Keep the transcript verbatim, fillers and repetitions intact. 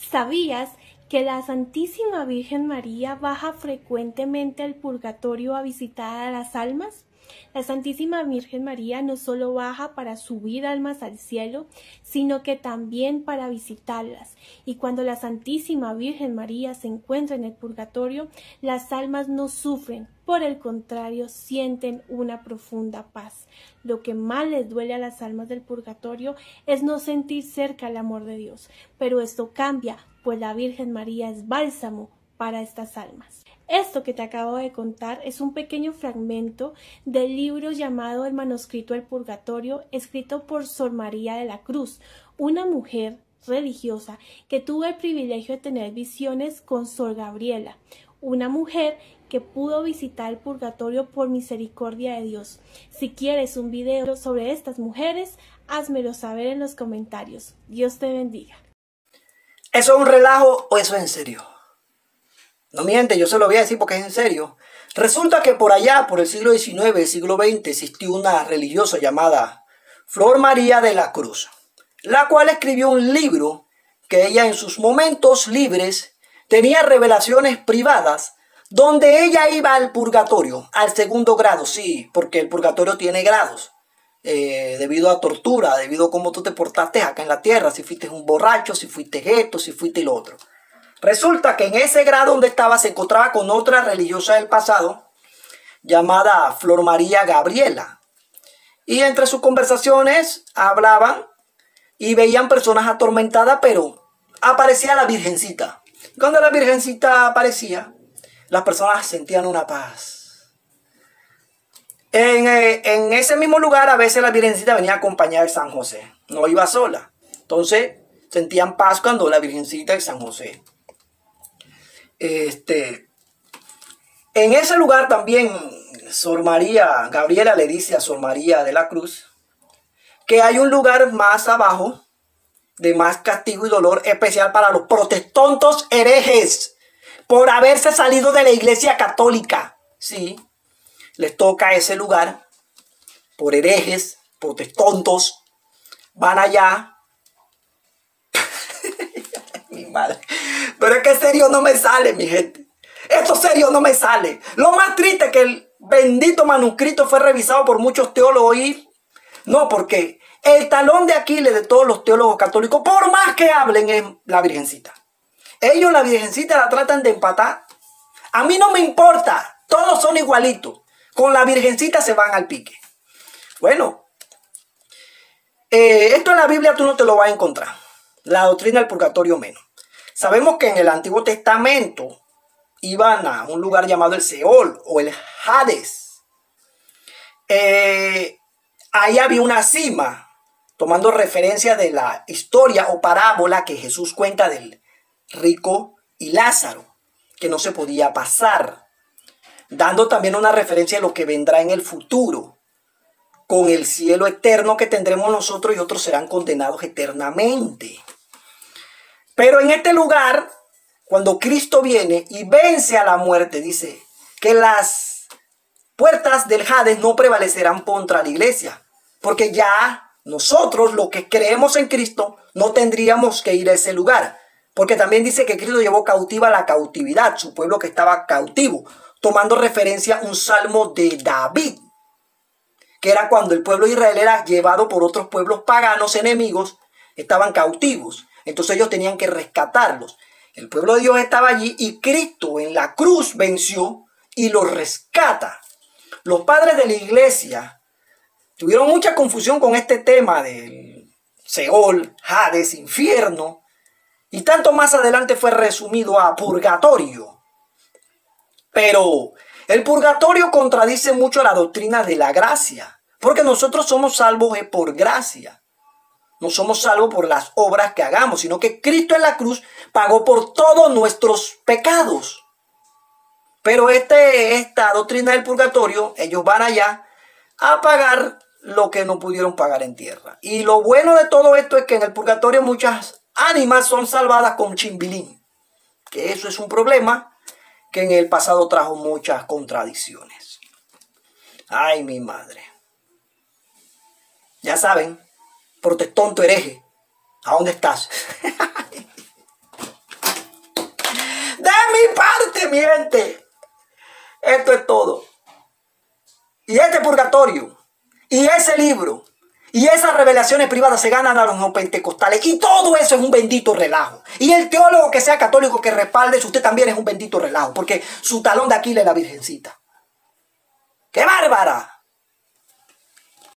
¿Sabías que la Santísima Virgen María baja frecuentemente al purgatorio a visitar a las almas? La Santísima Virgen María no solo baja para subir almas al cielo, sino que también para visitarlas. Y cuando la Santísima Virgen María se encuentra en el purgatorio, las almas no sufren, por el contrario, sienten una profunda paz. Lo que más les duele a las almas del purgatorio es no sentir cerca el amor de Dios, pero esto cambia, pues la Virgen María es bálsamo para estas almas. Esto que te acabo de contar es un pequeño fragmento del libro llamado El manuscrito del purgatorio, escrito por Sor María de la Cruz, una mujer religiosa que tuvo el privilegio de tener visiones con Sor Gabriela, una mujer que pudo visitar el purgatorio por misericordia de Dios. Si quieres un video sobre estas mujeres, házmelo saber en los comentarios. Dios te bendiga. ¿Eso es un relajo o eso es en serio? No miente, yo se lo voy a decir porque es en serio. Resulta que por allá, por el siglo diecinueve, el siglo veinte, existió una religiosa llamada Flor María de la Cruz, la cual escribió un libro que ella en sus momentos libres tenía revelaciones privadas donde ella iba al purgatorio, al segundo grado, sí, porque el purgatorio tiene grados. Eh, debido a tortura, debido a cómo tú te portaste acá en la tierra, si fuiste un borracho, si fuiste esto, si fuiste lo otro. Resulta que en ese grado donde estaba se encontraba con otra religiosa del pasado llamada Flor María Gabriela. Y entre sus conversaciones hablaban y veían personas atormentadas, pero aparecía la Virgencita. Cuando la Virgencita aparecía, las personas sentían una paz. En, eh, en ese mismo lugar a veces la Virgencita venía acompañada de San José. No iba sola. Entonces sentían paz cuando la Virgencita y San José. Este, en ese lugar también Sor María Gabriela le dice a Sor María de la Cruz que hay un lugar más abajo de más castigo y dolor especial para los protestantes herejes por haberse salido de la Iglesia Católica. Sí, les toca ese lugar por herejes, protestantes, van allá. Mi madre. Pero es que serio no me sale, mi gente. Esto serio no me sale. Lo más triste es que el bendito manuscrito fue revisado por muchos teólogos y no, porque el talón de Aquiles de todos los teólogos católicos, por más que hablen, es la Virgencita. Ellos la Virgencita la tratan de empatar. A mí no me importa. Todos son igualitos. Con la Virgencita se van al pique. Bueno, eh, esto en la Biblia tú no te lo vas a encontrar. La doctrina del purgatorio menos. Sabemos que en el Antiguo Testamento iban a un lugar llamado el Seol o el Hades. Eh, ahí había una cima, tomando referencia de la historia o parábola que Jesús cuenta del rico y Lázaro, que no se podía pasar, dando también una referencia a lo que vendrá en el futuro, con el cielo eterno que tendremos nosotros y otros serán condenados eternamente. Pero en este lugar, cuando Cristo viene y vence a la muerte, dice que las puertas del Hades no prevalecerán contra la iglesia, porque ya nosotros, los que creemos en Cristo, no tendríamos que ir a ese lugar, porque también dice que Cristo llevó cautiva la cautividad, su pueblo que estaba cautivo, tomando referencia a un salmo de David, que era cuando el pueblo de Israel era llevado por otros pueblos paganos enemigos, estaban cautivos. Entonces ellos tenían que rescatarlos. El pueblo de Dios estaba allí y Cristo en la cruz venció y los rescata. Los padres de la iglesia tuvieron mucha confusión con este tema del Seol, Hades, infierno. Y tanto más adelante fue resumido a purgatorio. Pero el purgatorio contradice mucho la doctrina de la gracia. Porque nosotros somos salvos por gracia. No somos salvos por las obras que hagamos, sino que Cristo en la cruz pagó por todos nuestros pecados. Pero este, esta doctrina del purgatorio, ellos van allá a pagar lo que no pudieron pagar en tierra. Y lo bueno de todo esto es que en el purgatorio muchas ánimas son salvadas con chimbilín. Que eso es un problema que en el pasado trajo muchas contradicciones. Ay, mi madre. Ya saben. Protestante hereje, ¿a dónde estás? mi gente. Esto es todo. Y este purgatorio, y ese libro, y esas revelaciones privadas se ganan a los no pentecostales. Y todo eso es un bendito relajo. Y el teólogo que sea católico que respalde eso, usted también es un bendito relajo. Porque su talón de Aquiles es la Virgencita. ¡Qué bárbara!